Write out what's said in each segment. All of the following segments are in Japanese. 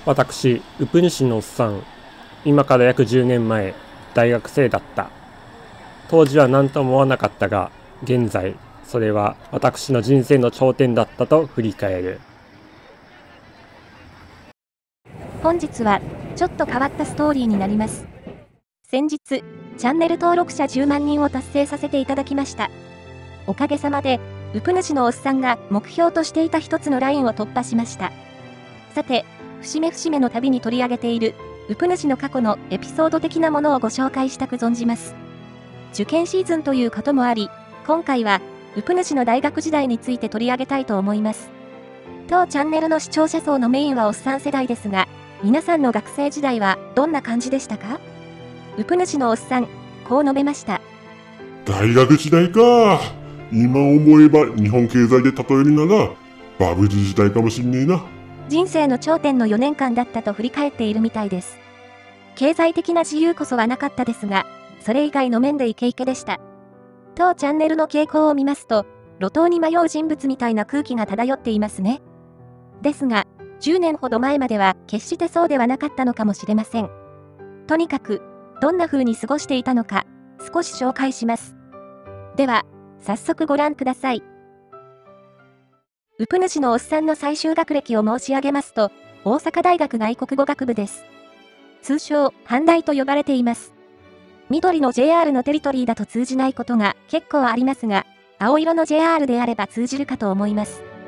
私、ウプ主のおっさん、今から約10年前、大学生だった。当時は何とも思わなかったが、現在、それは私の人生の頂点だったと振り返る。 本日は、ちょっと変わったストーリーになります。先日、チャンネル登録者10万人を達成させていただきました。おかげさまで、ウプ主のおっさんが目標としていた一つのラインを突破しました。さて、節目節目の旅に取り上げている、ウプ主の過去のエピソード的なものをご紹介したく存じます。受験シーズンということもあり、今回は、ウプ主の大学時代について取り上げたいと思います。当チャンネルの視聴者層のメインはおっさん世代ですが、皆さんの学生時代はどんな感じでしたか？ウプ主のおっさん、こう述べました。 大学時代か。今思えば日本経済で例えるなら、バブル時代かもしんねえな。 人生の頂点の4年間だったと振り返っているみたいです。経済的な自由こそはなかったですが、それ以外の面でイケイケでした。当チャンネルの傾向を見ますと、路頭に迷う人物みたいな空気が漂っていますね。ですが、10年ほど前までは決してそうではなかったのかもしれません。とにかく、どんな風に過ごしていたのか、少し紹介します。では、早速ご覧ください。ウプ主のおっさんの最終学歴を申し上げますと、大阪大学外国語学部です。通称、阪大と呼ばれています。緑の JR のテリトリーだと通じないことが結構ありますが、青色の JR であれば通じるかと思います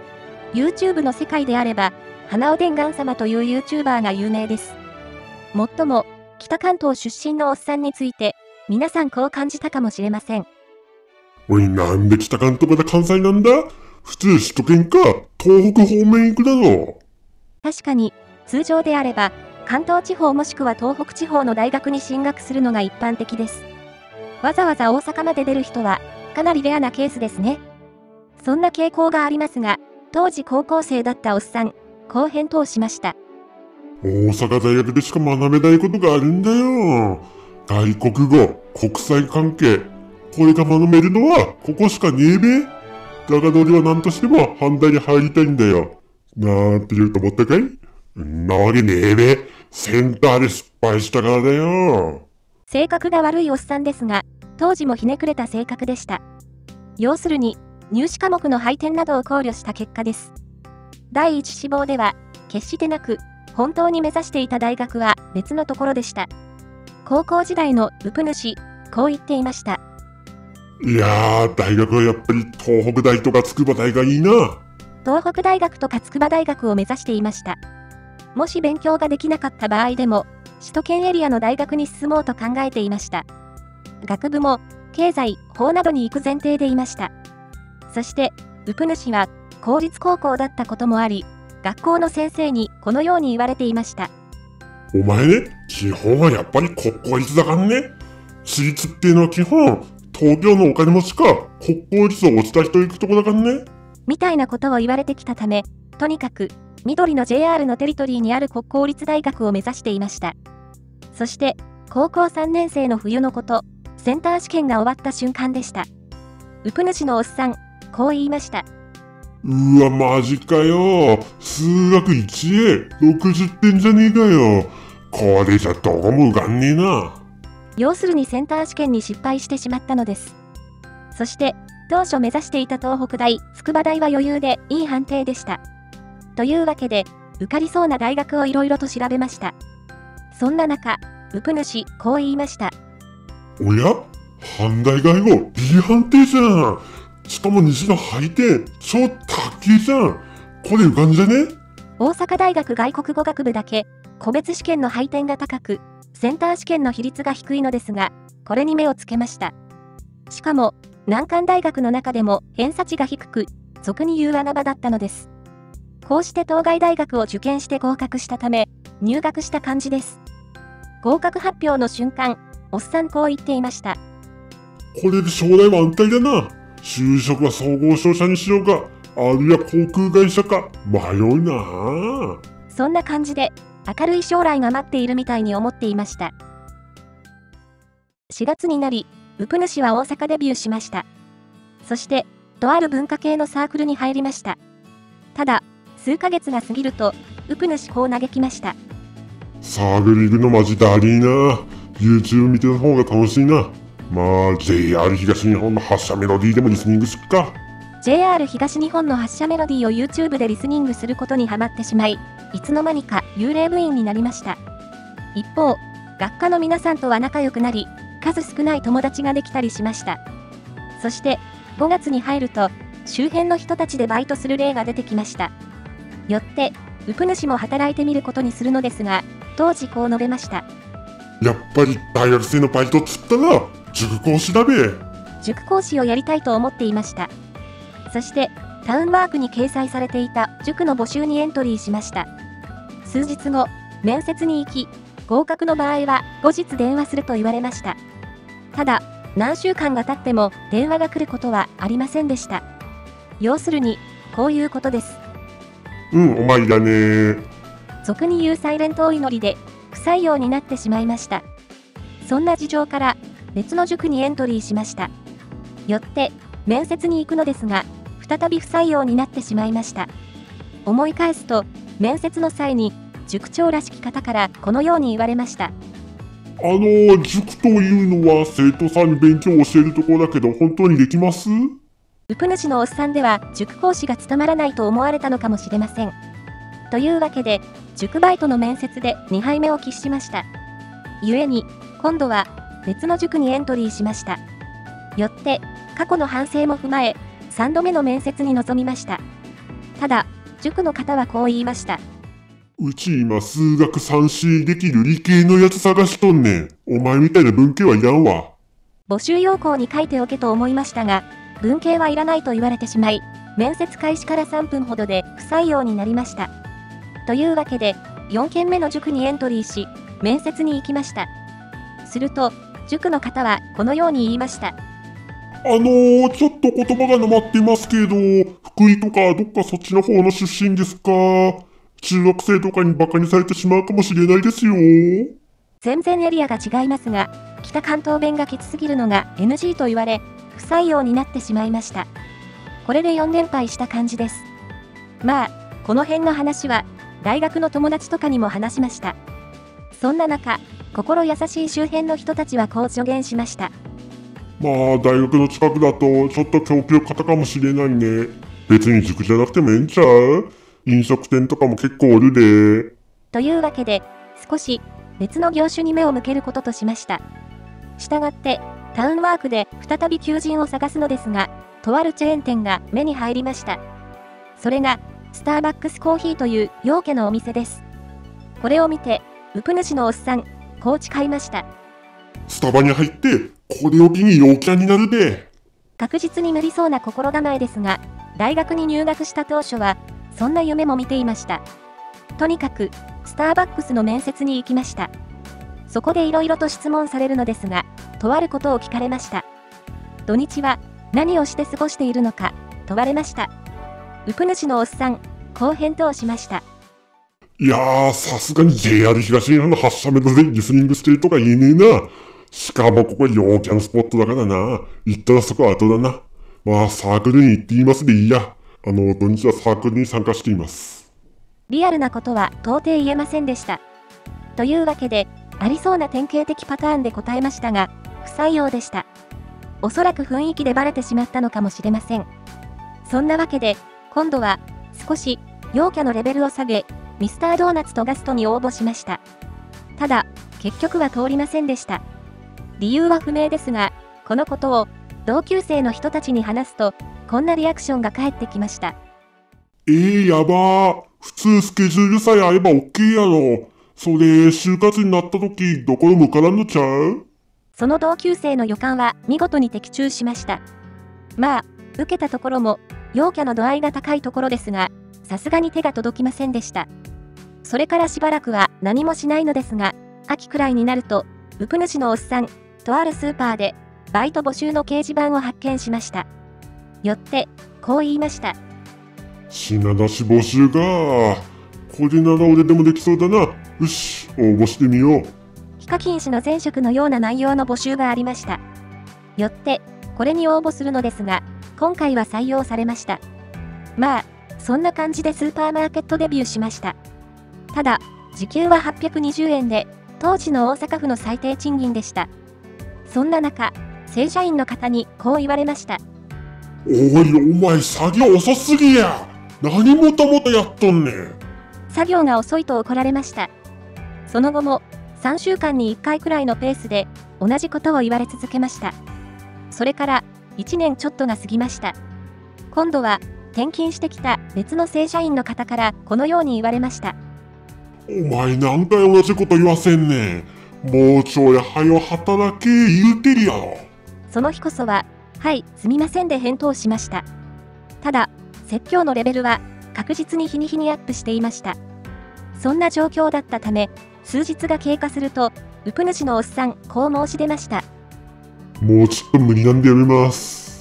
。YouTube の世界であれば、花尾伝願様という YouTuber が有名です。もっとも、北関東出身のおっさんについて、皆さんこう感じたかもしれません。 おい、なんで北関東から関西なんだ？普通首都圏か、東北方面行くだろ。 確かに、通常であれば、関東地方もしくは東北地方の大学に進学するのが一般的です。わざわざ大阪まで出る人は、かなりレアなケースですね。そんな傾向がありますが、当時高校生だったおっさん、こう返答しました。 大阪大学でしか学べないことがあるんだよ。外国語、国際関係。これが学べるのは、ここしかねえべ。だが俺は何としても阪大に入りたいんだよ。なんて言うと思ったかい？んなわけねえべ。センターで失敗したからだよ。 性格が悪いおっさんですが、当時もひねくれた性格でした。要するに、入試科目の配点などを考慮した結果です。第一志望では、決してなく、本当に目指していた大学は別のところでした。高校時代のウプ主、こう言っていました。 いやー、大学はやっぱり東北大とか筑波大がいいな。 東北大学とか筑波大学を目指していました。もし勉強ができなかった場合でも、首都圏エリアの大学に進もうと考えていました。学部も、経済、法などに行く前提でいました。そして、ウプ主は、公立高校だったこともあり、学校の先生にこのように言われていました。 お前ね、基本はやっぱり国公立だからね。私立っていうのは基本、東京のお金持ちか、国公立を落ちた人行くとこだからね。 みたいなことを言われてきたため、とにかく、緑の JR のテリトリーにある国公立大学を目指していました。そして、高校3年生の冬のこと、センター試験が終わった瞬間でした。ウプ主のおっさん、こう言いました。 うわ、マジかよ。数学 1A、60点じゃねえかよ。これじゃどうも受かんねえな。 要するにセンター試験に失敗してしまったのです。そして、当初目指していた東北大、筑波大は余裕でいい判定でした。というわけで、受かりそうな大学をいろいろと調べました。そんな中、ウプ主、こう言いました。 おや？阪大外語 B 判定じゃん。しかも西の配点、超高いじゃん。これ受かんじゃね？ 大阪大学外国語学部だけ、個別試験の配点が高く、センター試験の比率が低いのですが、これに目をつけました。しかも、難関大学の中でも偏差値が低く、俗に言う穴場だったのです。こうして当該大学を受験して合格したため、入学した感じです。合格発表の瞬間、おっさんこう言っていました。 これで将来は安泰だな。就職は総合商社にしようか、あるいは航空会社か、迷うな。 そんな感じで、明るい将来が待っているみたいに思っていました。4月になり、ウプ主は大阪デビューしました。そして、とある文化系のサークルに入りました。ただ、数ヶ月が過ぎると、ウプ主こう嘆きました。 サークル行くのマジだりーな。YouTube 見てる方が楽しいな。まあ、JR 東日本の発車メロディーでもリスニングすっか。 JR 東日本の発車メロディーを YouTube でリスニングすることにハマってしまい、いつの間にか幽霊部員になりました。一方、学科の皆さんとは仲良くなり、数少ない友達ができたりしました。そして、5月に入ると、周辺の人たちでバイトする例が出てきました。よって、ウプ主も働いてみることにするのですが、当時こう述べました。 やっぱり大学生のバイトっつったら、塾講師だべ。 塾講師をやりたいと思っていました。そして、タウンワークに掲載されていた塾の募集にエントリーしました。数日後、面接に行き、合格の場合は後日電話すると言われました。ただ、何週間が経っても電話が来ることはありませんでした。要するに、こういうことです。 お前だね。 俗に言うサイレントお祈りで、不採用になってしまいました。そんな事情から、別の塾にエントリーしました。よって、面接に行くのですが、再び不採用になってしまいました。思い返すと、面接の際に、塾長らしき方からこのように言われました。 塾というのは生徒さんに勉強を教えるところだけど、本当にできます？ ウプ主のおっさんでは、塾講師が務まらないと思われたのかもしれません。というわけで、塾バイトの面接で2敗目を喫しました。故に、今度は別の塾にエントリーしました。よって、過去の反省も踏まえ、3度目の面接に臨みました。ただ、塾の方はこう言いました。 うち今数学 3C できる理系のやつ探しとんねん。お前みたいな文系はいらんわ。 募集要項に書いておけと思いましたが、文系はいらないと言われてしまい、面接開始から3分ほどで不採用になりました。というわけで、4件目の塾にエントリーし、面接に行きました。すると、塾の方はこのように言いました。 ちょっと言葉がなまっていますけど、福井とかどっかそっちの方の出身ですか？中学生とかにバカにされてしまうかもしれないですよ。 全然エリアが違いますが、北関東弁がきつすぎるのが NG と言われ、不採用になってしまいました。これで4連敗した感じです。まあ、この辺の話は、大学の友達とかにも話しました。そんな中、心優しい周辺の人たちはこう助言しました。 まあ、大学の近くだとちょっと供給方かもしれないね。別に塾じゃなくてもええんちゃう？飲食店とかも結構おるで。 というわけで、少し別の業種に目を向けることとしました。したがって、タウンワークで再び求人を探すのですが、とあるチェーン店が目に入りました。それが、スターバックスコーヒーという陽気のお店です。これを見て、ウプ主のおっさん、こう誓いました。 スタバに入って、これを機に陽キャになるで。 確実に無理そうな心構えですが、大学に入学した当初は、そんな夢も見ていました。とにかく、スターバックスの面接に行きました。そこでいろいろと質問されるのですが、とあることを聞かれました。土日は何をして過ごしているのか、問われました。ウプ主のおっさん、こう返答しました。 いやー、さすがに JR 東日本の発車メロでリスニングしてるとか言えねえな。しかもここ陽キャのスポットだからな。行ったらそこは後だな。まあ、サークルに行っていますでいいや。土日はサークルに参加しています。 リアルなことは到底言えませんでした。というわけで、ありそうな典型的パターンで答えましたが、不採用でした。おそらく雰囲気でバレてしまったのかもしれません。そんなわけで、今度は、少し、陽キャのレベルを下げ、ミスタードーナツとガストに応募しました。ただ、結局は通りませんでした。理由は不明ですが、このことを、同級生の人たちに話すと、こんなリアクションが返ってきました。 やばー。普通スケジュールさえ合えば OK やろ。それ、就活になった時、どこも受からんのちゃう？ その同級生の予感は見事に的中しました。まあ、受けたところも、陽キャの度合いが高いところですが、さすがに手が届きませんでした。それからしばらくは何もしないのですが、秋くらいになると、ウプ主のおっさん、とあるスーパーで、バイト募集の掲示板を発見しました。よって、こう言いました。 品出し募集か。これなら俺でもできそうだな。よし、応募してみよう。 ヒカキン氏の前職のような内容の募集がありました。よって、これに応募するのですが、今回は採用されました。まあ、そんな感じでスーパーマーケットデビューしました。ただ、 時給は820円で、当時の大阪府の最低賃金でした。そんな中、正社員の方にこう言われました。 おい、お前作業遅すぎや。何もたもたやっとんねん。 作業が遅いと怒られました。その後も、3週間に1回くらいのペースで、同じことを言われ続けました。それから、1年ちょっとが過ぎました。今度は、転勤してきた別の正社員の方からこのように言われました。 お前何回同じこと言わせんねん。もうちょいはよ働け言うてるやろ。 その日こそは、はい、すみませんで返答しました。ただ、説教のレベルは確実に日に日にアップしていました。そんな状況だったため、数日が経過すると、ウプ主のおっさん、こう申し出ました。 もうちょっと無理なんでやめます。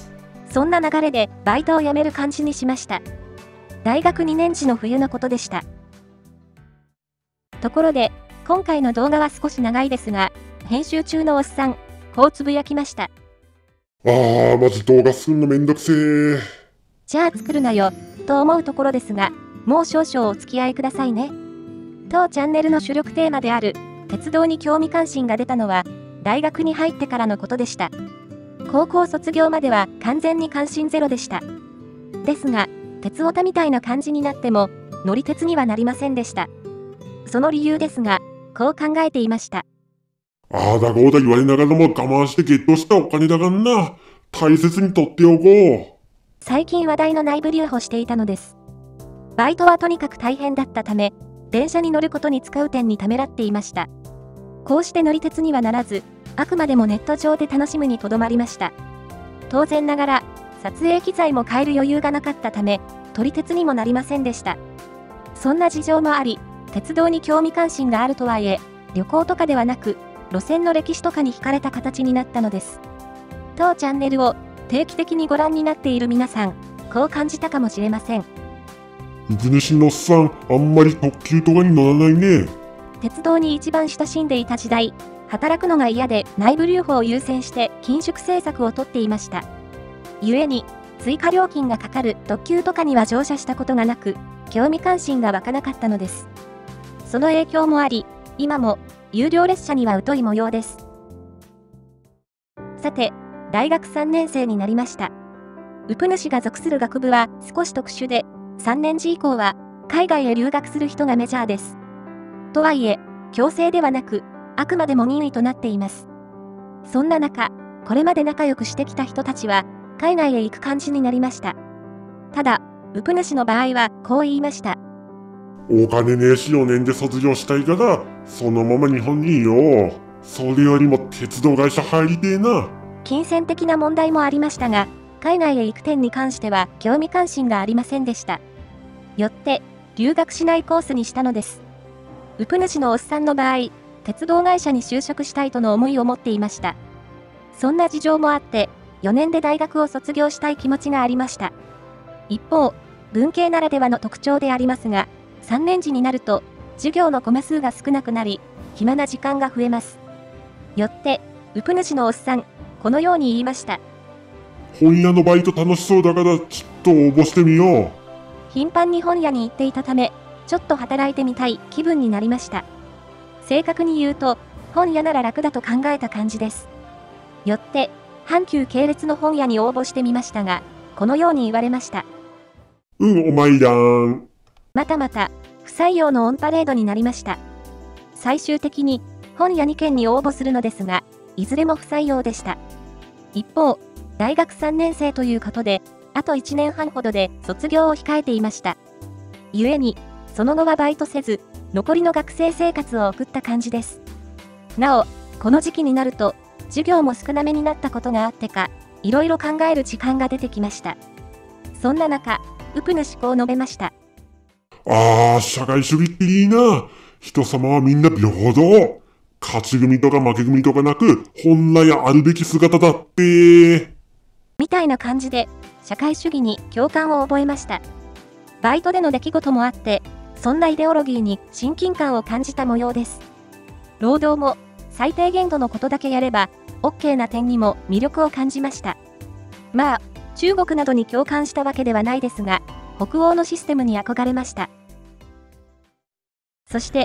そんな流れでバイトを辞める感じにしました。大学2年時の冬のことでした。ところで、今回の動画は少し長いですが、編集中のおっさん、こうつぶやきました。 マジ動画すんのめんどくせー。 じゃあ作るなよ、と思うところですが、もう少々お付き合いくださいね。当チャンネルの主力テーマである、鉄道に興味関心が出たのは、大学に入ってからのことでした。高校卒業までは完全に関心ゼロでした。ですが、鉄オタみたいな感じになっても、乗り鉄にはなりませんでした。その理由ですが、こう考えていました。 ああだこうだ言われながらも我慢してゲットしたお金だがんな。大切に取っておこう。 最近話題の内部留保していたのです。バイトはとにかく大変だったため、電車に乗ることに使う点にためらっていました。こうして乗り鉄にはならず、あくまでもネット上で楽しむにとどまりました。当然ながら、撮影機材も買える余裕がなかったため、撮り鉄にもなりませんでした。そんな事情もあり、鉄道に興味関心があるとはいえ、旅行とかではなく、路線の歴史とかに惹かれた形になったのです。当チャンネルを定期的にご覧になっている皆さん、こう感じたかもしれません。 ウプ主のおっさん、あんまり特急とかに乗らないね。 鉄道に一番親しんでいた時代、働くのが嫌で内部留保を優先して緊縮政策をとっていました。故に、追加料金がかかる特急とかには乗車したことがなく、興味関心が湧かなかったのです。その影響もあり、今も有料列車には疎い模様です。さて、大学3年生になりました。ウプ主が属する学部は少し特殊で、3年時以降は海外へ留学する人がメジャーです。とはいえ、強制ではなく、あくまでも任意となっています。そんな中、これまで仲良くしてきた人たちは、海外へ行く感じになりました。ただ、ウプ主の場合はこう言いました。 お金ねえし4年で卒業したいから、そのまま日本にいよう。それよりも鉄道会社入りてえな。 金銭的な問題もありましたが、海外へ行く点に関しては興味関心がありませんでした。よって、留学しないコースにしたのです。ウプ主のおっさんの場合、鉄道会社に就職したいとの思いを持っていました。そんな事情もあって、4年で大学を卒業したい気持ちがありました。一方、文系ならではの特徴でありますが、3年時になると、授業のコマ数が少なくなり、暇な時間が増えます。よって、ウプ主のおっさん、このように言いました。 本屋のバイト楽しそうだから、ちょっと応募してみよう。 頻繁に本屋に行っていたため、ちょっと働いてみたい気分になりました。正確に言うと、本屋なら楽だと考えた感じです。よって、阪急系列の本屋に応募してみましたが、このように言われました。 お前らん。 またまた、不採用のオンパレードになりました。最終的に、本屋2件に応募するのですが、いずれも不採用でした。一方、大学3年生ということで、あと1年半ほどで卒業を控えていました。故に、その後はバイトせず、残りの学生生活を送った感じです。なお、この時期になると、授業も少なめになったことがあってか、いろいろ考える時間が出てきました。そんな中、ウプ主こう述べました。 社会主義っていいな。人様はみんな平等。勝ち組とか負け組とかなく、本来あるべき姿だって。 みたいな感じで、社会主義に共感を覚えました。バイトでの出来事もあって、そんなイデオロギーに親近感を感じた模様です。労働も最低限度のことだけやれば、OK な点にも魅力を感じました。まあ、中国などに共感したわけではないですが、北欧のシステムに憧れました。そして、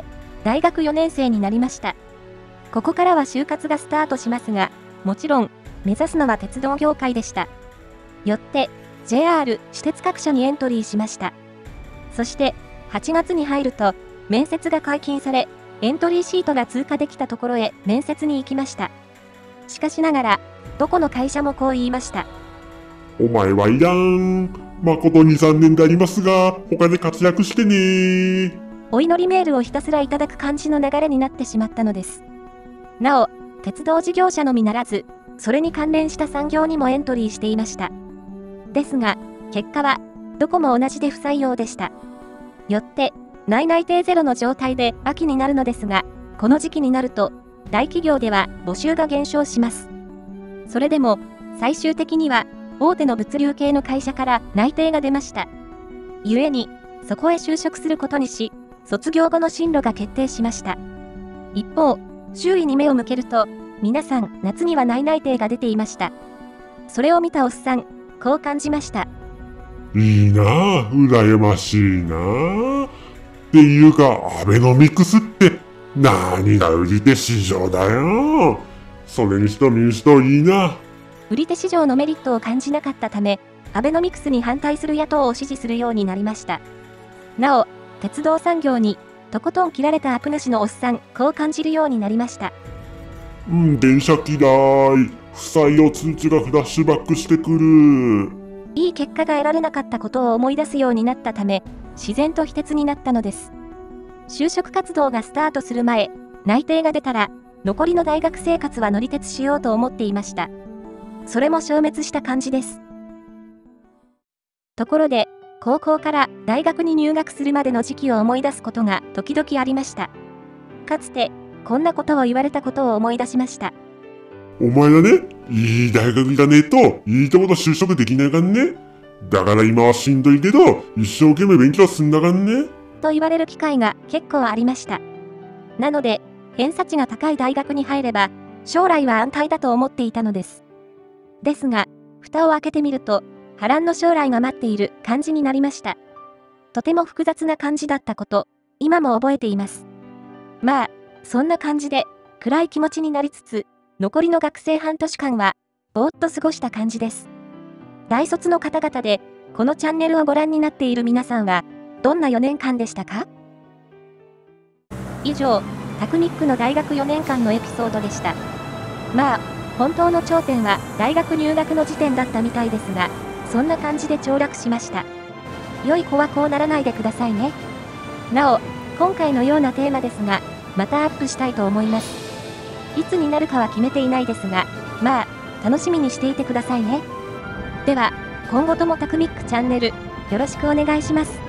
大学4年生になりました。ここからは就活がスタートしますが、もちろん、目指すのは鉄道業界でした。よって、JR、私鉄各社にエントリーしました。そして、8月に入ると、面接が解禁され、エントリーシートが通過できたところへ面接に行きました。しかしながら、どこの会社もこう言いました。 お前はいらん。誠に残念でありますが、他で活躍してね。 お祈りメールをひたすらいただく感じの流れになってしまったのです。なお、鉄道事業者のみならず、それに関連した産業にもエントリーしていました。ですが、結果は、どこも同じで不採用でした。よって、内々定ゼロの状態で秋になるのですが、この時期になると、大企業では募集が減少します。それでも、最終的には、大手の物流系の会社から内定が出ました。故に、そこへ就職することにし、卒業後の進路が決定しました。一方、周囲に目を向けると、皆さん夏には内々定が出ていました。それを見たおっさん、こう感じました。 いいなぁ、羨ましいなぁ。っていうか、アベノミクスって、何が売り手市場だよ。それにしても民主党いいな。 売り手市場のメリットを感じなかったため、アベノミクスに反対する野党を支持するようになりました。なお、鉄道産業に、とことん切られたアプなしのおっさん、こう感じるようになりました。 電車嫌い。不採用通知がフラッシュバックしてくる。 いい結果が得られなかったことを思い出すようになったため、自然と非鉄になったのです。就職活動がスタートする前、内定が出たら、残りの大学生活は乗り鉄しようと思っていました。それも消滅した感じです。ところで、高校から大学に入学するまでの時期を思い出すことが時々ありました。かつて、こんなことを言われたことを思い出しました。 お前はね、いい大学行かねえと、いいところ就職できないかんね。だから今はしんどいけど、一生懸命勉強すんだかんね。 と言われる機会が結構ありました。なので、偏差値が高い大学に入れば、将来は安泰だと思っていたのです。ですが、蓋を開けてみると、波乱の将来が待っている感じになりました。とても複雑な感じだったこと、今も覚えています。まあ、そんな感じで、暗い気持ちになりつつ、残りの学生半年間は、ぼーっと過ごした感じです。大卒の方々で、このチャンネルをご覧になっている皆さんは、どんな4年間でしたか？以上、タクミックの大学4年間のエピソードでした。まあ、本当の頂点は大学入学の時点だったみたいですが、そんな感じで凋落しました。良い子はこうならないでくださいね。なお、今回のようなテーマですが、またアップしたいと思います。いつになるかは決めていないですが、まあ、楽しみにしていてくださいね。では、今後ともタクミックチャンネル、よろしくお願いします。